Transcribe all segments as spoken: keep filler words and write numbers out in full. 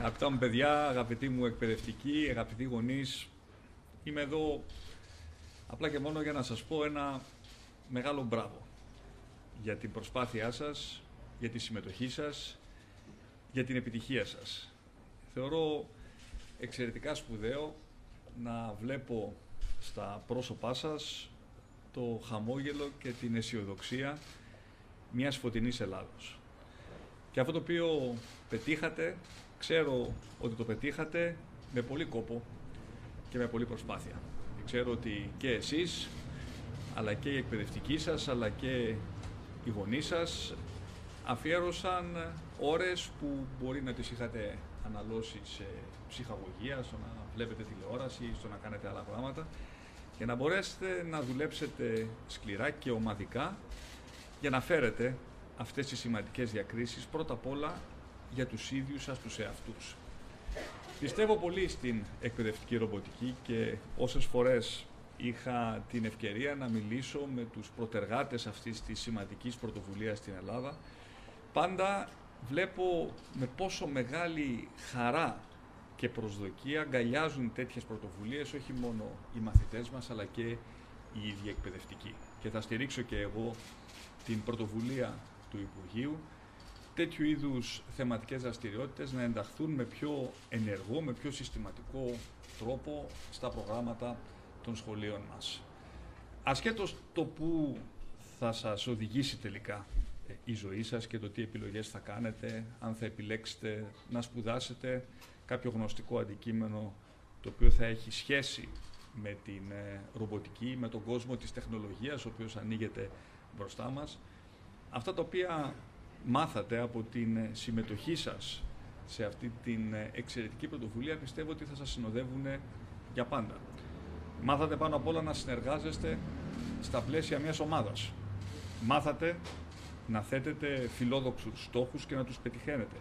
Αγαπητά μου παιδιά, αγαπητοί μου εκπαιδευτικοί, αγαπητοί γονείς, είμαι εδώ απλά και μόνο για να σας πω ένα μεγάλο μπράβο για την προσπάθειά σας, για τη συμμετοχή σας, για την επιτυχία σας. Θεωρώ εξαιρετικά σπουδαίο να βλέπω στα πρόσωπά σας το χαμόγελο και την αισιοδοξία μιας φωτεινής Ελλάδος. Και αυτό το οποίο πετύχατε, ξέρω ότι το πετύχατε με πολύ κόπο και με πολύ προσπάθεια. Ξέρω ότι και εσείς, αλλά και οι εκπαιδευτικοί σας, αλλά και οι γονείς σας αφιέρωσαν ώρες που μπορεί να τις είχατε αναλώσει σε ψυχαγωγία, στο να βλέπετε τηλεόραση, στο να κάνετε άλλα πράγματα, για να μπορέσετε να δουλέψετε σκληρά και ομαδικά για να φέρετε αυτές τις σημαντικές διακρίσεις, πρώτα απ' όλα για τους ίδιους σας τους εαυτούς. Πιστεύω πολύ στην εκπαιδευτική ρομποτική και όσες φορές είχα την ευκαιρία να μιλήσω με τους προτεργάτες αυτής της σημαντικής πρωτοβουλίας στην Ελλάδα, πάντα βλέπω με πόσο μεγάλη χαρά και προσδοκία αγκαλιάζουν τέτοιες πρωτοβουλίες όχι μόνο οι μαθητές μας, αλλά και οι ίδιοι εκπαιδευτικοί. Και θα στηρίξω και εγώ την πρωτοβουλία του Υπουργείου, τέτοιου είδους θεματικές δραστηριότητες να ενταχθούν με πιο ενεργό, με πιο συστηματικό τρόπο στα προγράμματα των σχολείων μας. Ασχέτως το που θα σας οδηγήσει τελικά η ζωή σας και το τι επιλογές θα κάνετε, αν θα επιλέξετε να σπουδάσετε κάποιο γνωστικό αντικείμενο το οποίο θα έχει σχέση με την ρομποτική, με τον κόσμο της τεχνολογίας, ο οποίος ανοίγεται μπροστά μας. Αυτά τα οποία μάθατε από την συμμετοχή σας σε αυτή την εξαιρετική πρωτοβουλία, πιστεύω ότι θα σας συνοδεύουν για πάντα. Μάθατε πάνω απ' όλα να συνεργάζεστε στα πλαίσια μιας ομάδας. Μάθατε να θέτετε φιλόδοξους στόχους και να τους πετυχαίνετε.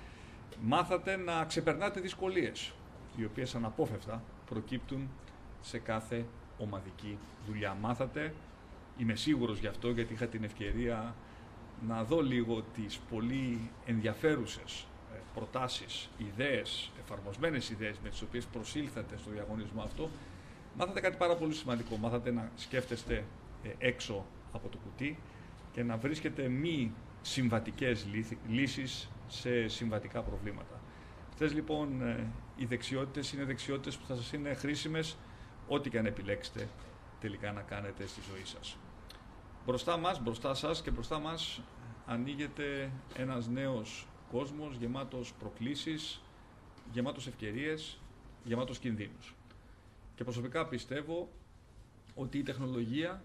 Μάθατε να ξεπερνάτε δυσκολίες, οι οποίες αναπόφευκτα προκύπτουν σε κάθε ομαδική δουλειά. Μάθατε, είμαι σίγουρος γι' αυτό, γιατί είχα την ευκαιρία να δω λίγο τις πολύ ενδιαφέρουσες προτάσεις, ιδέες, εφαρμοσμένες ιδέες με τις οποίες προσήλθατε στο διαγωνισμό αυτό. Μάθατε κάτι πάρα πολύ σημαντικό. Μάθατε να σκέφτεστε έξω από το κουτί και να βρίσκετε μη συμβατικές λύσεις σε συμβατικά προβλήματα. Αυτές λοιπόν οι δεξιότητες είναι δεξιότητες που θα σας είναι χρήσιμες ό,τι και αν επιλέξετε τελικά να κάνετε στη ζωή σας. Μπροστά μας, μπροστά σας και μπροστά μας ανοίγεται ένας νέος κόσμος γεμάτος προκλήσεις, γεμάτος ευκαιρίες, γεμάτος κινδύνους. Και προσωπικά πιστεύω ότι η τεχνολογία,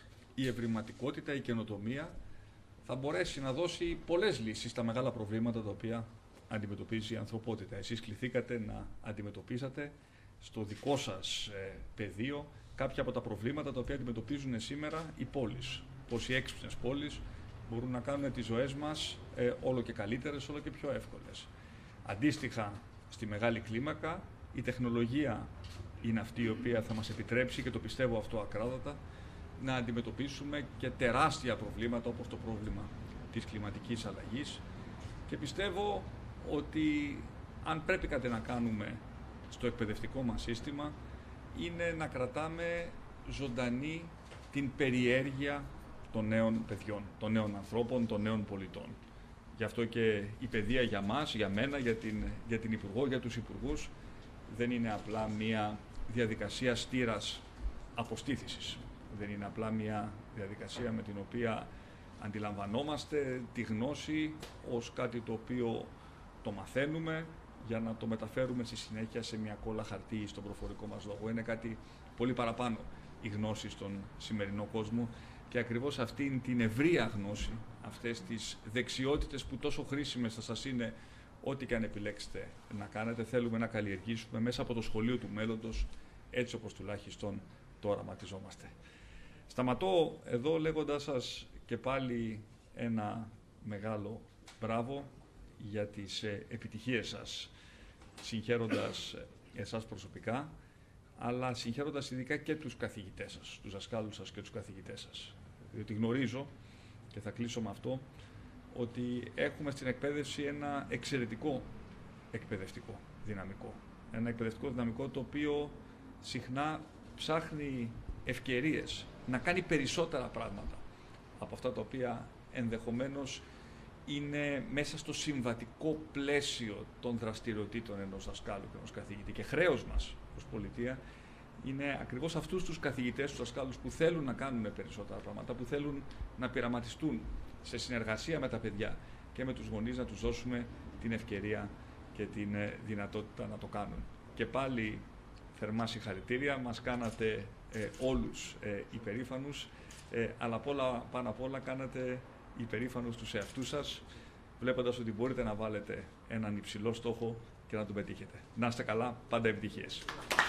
η ευρηματικότητα, η καινοτομία θα μπορέσει να δώσει πολλές λύσεις στα μεγάλα προβλήματα τα οποία αντιμετωπίζει η ανθρωπότητα. Εσείς κληθήκατε να αντιμετωπίσατε στο δικό σας ε, πεδίο κάποια από τα προβλήματα τα οποία αντιμετωπίζουν σήμερα οι πόλεις. Πως οι έξυπνες πόλεις μπορούν να κάνουν τις ζωές μας ε, όλο και καλύτερες, όλο και πιο εύκολες. Αντίστοιχα, στη μεγάλη κλίμακα, η τεχνολογία είναι αυτή η οποία θα μας επιτρέψει, και το πιστεύω αυτό ακράδαντα, να αντιμετωπίσουμε και τεράστια προβλήματα όπως το πρόβλημα της κλιματικής αλλαγής. Και πιστεύω ότι αν πρέπει κάτι να κάνουμε στο εκπαιδευτικό μας σύστημα, είναι να κρατάμε ζωντανή την περιέργεια των νέων παιδιών, των νέων ανθρώπων, των νέων πολιτών. Γι' αυτό και η παιδεία για μας, για μένα, για την, για την Υπουργό, για τους Υπουργούς, δεν είναι απλά μία διαδικασία στήρας αποστήθησης. Δεν είναι απλά μία διαδικασία με την οποία αντιλαμβανόμαστε τη γνώση ως κάτι το οποίο το μαθαίνουμε για να το μεταφέρουμε στη συνέχεια σε μια κόλλα χαρτί ή στον προφορικό μας λόγο. Είναι κάτι πολύ παραπάνω η γνώση στον σημερινό κόσμο και ακριβώς αυτήν την ευρεία γνώση, αυτές τις δεξιότητες που τόσο χρήσιμες θα σας είναι ό,τι και αν επιλέξετε να κάνετε, θέλουμε να καλλιεργήσουμε μέσα από το σχολείο του μέλλοντος, έτσι όπως τουλάχιστον το οραματιζόμαστε. Σταματώ εδώ λέγοντας σας και πάλι ένα μεγάλο μπράβο για τις επιτυχίες σας, συγχαίροντας εσάς προσωπικά, αλλά συγχαίροντας ειδικά και τους καθηγητές σας, τους δασκάλους σας και τους καθηγητές σας. Διότι γνωρίζω, και θα κλείσω με αυτό, ότι έχουμε στην εκπαίδευση ένα εξαιρετικό εκπαιδευτικό δυναμικό. Ένα εκπαιδευτικό δυναμικό το οποίο συχνά ψάχνει ευκαιρίες να κάνει περισσότερα πράγματα από αυτά τα οποία ενδεχομένως είναι μέσα στο συμβατικό πλαίσιο των δραστηριοτήτων ενός δασκάλου και ενός καθηγητή. Και χρέος μας ως πολιτεία είναι ακριβώς αυτούς τους καθηγητές, τους δασκάλους που θέλουν να κάνουν περισσότερα πράγματα, που θέλουν να πειραματιστούν σε συνεργασία με τα παιδιά και με τους γονείς, να τους δώσουμε την ευκαιρία και την δυνατότητα να το κάνουν. Και πάλι θερμά συγχαρητήρια, μας κάνατε ε, όλους ε, υπερήφανους, ε, αλλά πολλά, πάνω απ' όλα κάνατε υπερήφανους τους εαυτούς σας, βλέποντας ότι μπορείτε να βάλετε έναν υψηλό στόχο και να τον πετύχετε. Να είστε καλά, πάντα επιτυχίες.